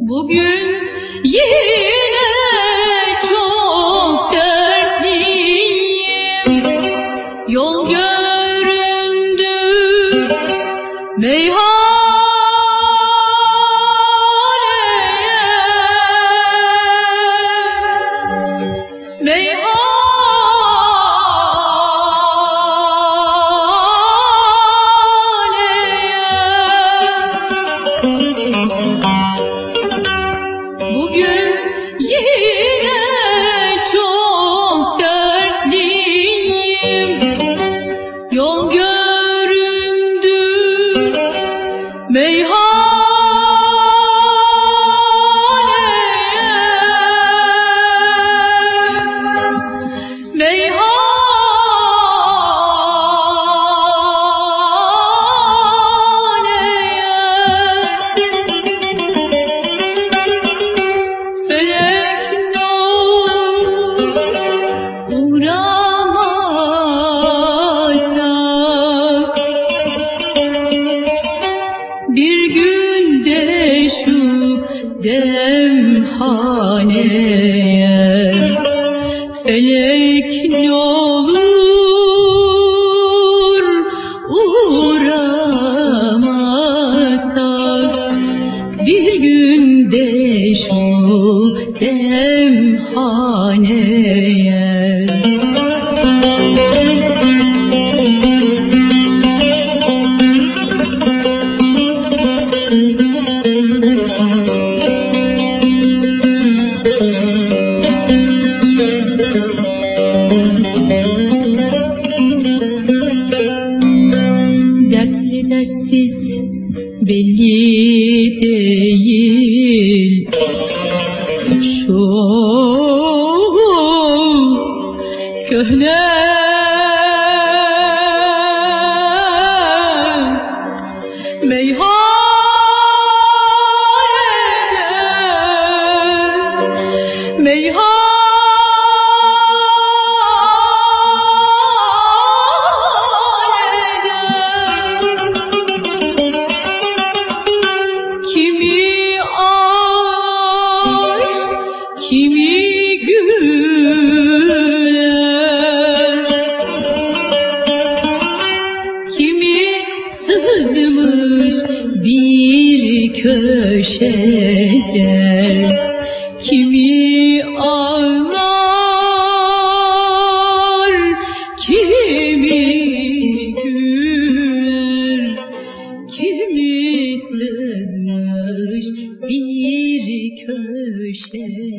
Bugün yine çok dertliyim. Yol göründü meyhaneye. Bugün yine çok dertliyim. Yol göründü meyhaneye. Bir günde şu demhaneye felek ne olur uğramasak, bir günde şu demhaneye. Dertli dertsiz belli değil şu köhne meyhanede. Kimi ağlar, kimi güler, kimi sızmış bir köşede, kimi ağlar, kimi güler, kimi sızmış bir köşede.